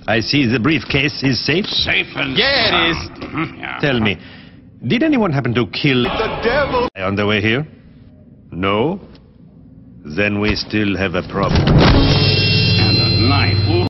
I see the briefcase is safe. Safe and Yeah, it is. sound. Yeah. Tell me, did anyone happen to kill The devil! on the way here? No? Then we still have a problem. And a knife.